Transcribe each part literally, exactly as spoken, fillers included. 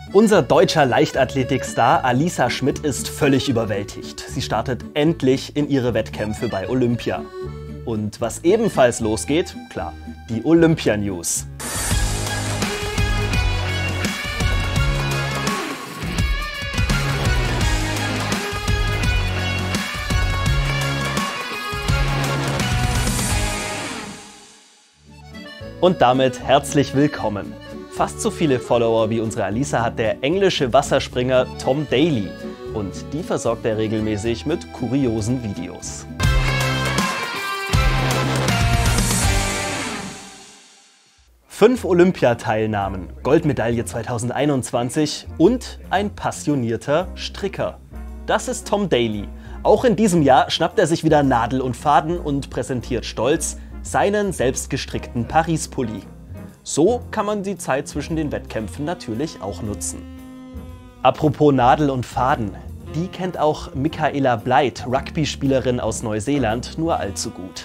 Unser deutscher Leichtathletikstar Alisa Schmidt ist völlig überwältigt. Sie startet endlich in ihre Wettkämpfe bei Olympia. Und was ebenfalls losgeht, klar, die Olympia-News. Und damit herzlich willkommen. Fast so viele Follower wie unsere Alisa hat der englische Wasserspringer Tom Daley. Und die versorgt er regelmäßig mit kuriosen Videos. Fünf Olympiateilnahmen, Goldmedaille zweitausendeinundzwanzig und ein passionierter Stricker. Das ist Tom Daley. Auch in diesem Jahr schnappt er sich wieder Nadel und Faden und präsentiert stolz seinen selbstgestrickten Paris-Pulli. So kann man die Zeit zwischen den Wettkämpfen natürlich auch nutzen. Apropos Nadel und Faden, die kennt auch Michaela Blythe, Rugby-Spielerin aus Neuseeland, nur allzu gut.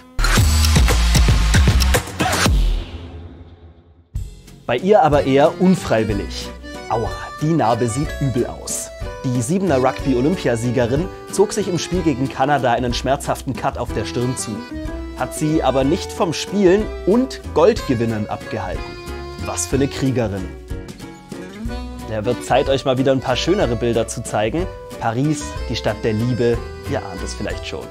Bei ihr aber eher unfreiwillig. Aua, die Narbe sieht übel aus. Die Siebener Rugby-Olympiasiegerin zog sich im Spiel gegen Kanada einen schmerzhaften Cut auf der Stirn zu. Hat sie aber nicht vom Spielen und Goldgewinnen abgehalten. Was für eine Kriegerin. Ja, wird Zeit, euch mal wieder ein paar schönere Bilder zu zeigen. Paris, die Stadt der Liebe, ihr ahnt es vielleicht schon.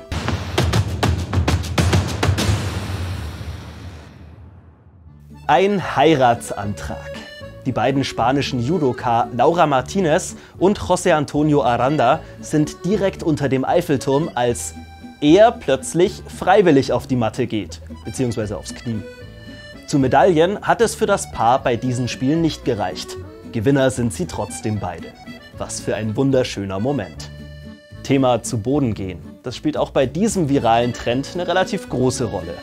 Ein Heiratsantrag. Die beiden spanischen Judoka Laura Martinez und José Antonio Aranda sind direkt unter dem Eiffelturm, als er plötzlich freiwillig auf die Matte geht, beziehungsweise aufs Knie. Zu Medaillen hat es für das Paar bei diesen Spielen nicht gereicht. Gewinner sind sie trotzdem beide. Was für ein wunderschöner Moment. Thema zu Boden gehen. Das spielt auch bei diesem viralen Trend eine relativ große Rolle.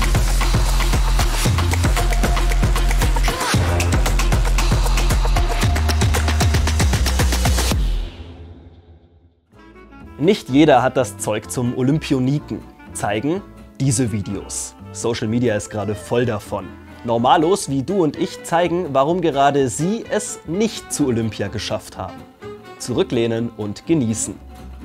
Nicht jeder hat das Zeug zum Olympioniken. Zeigen diese Videos. Social Media ist gerade voll davon. Normalos wie du und ich zeigen, warum gerade sie es nicht zu Olympia geschafft haben. Zurücklehnen und genießen.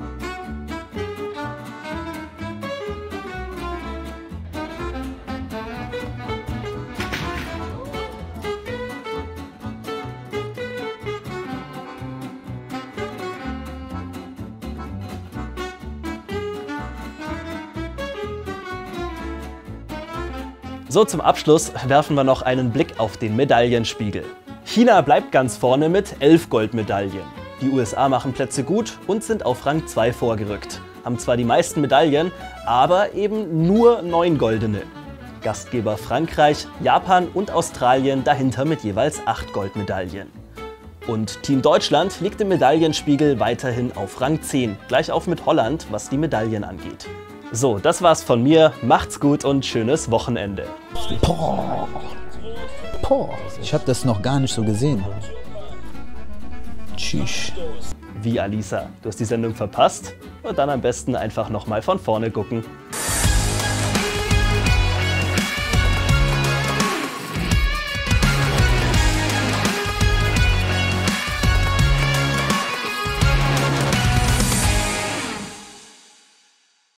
So, zum Abschluss werfen wir noch einen Blick auf den Medaillenspiegel. China bleibt ganz vorne mit elf Goldmedaillen. Die U S A machen Plätze gut und sind auf Rang zwei vorgerückt. Haben zwar die meisten Medaillen, aber eben nur neun goldene. Gastgeber Frankreich, Japan und Australien dahinter mit jeweils acht Goldmedaillen. Und Team Deutschland liegt im Medaillenspiegel weiterhin auf Rang zehn, gleich auf mit Holland, was die Medaillen angeht. So, das war's von mir. Macht's gut und schönes Wochenende. Boah. Boah. Ich habe das noch gar nicht so gesehen. Tschüss. Wie, Alisa? Du hast die Sendung verpasst? Und dann am besten einfach nochmal von vorne gucken.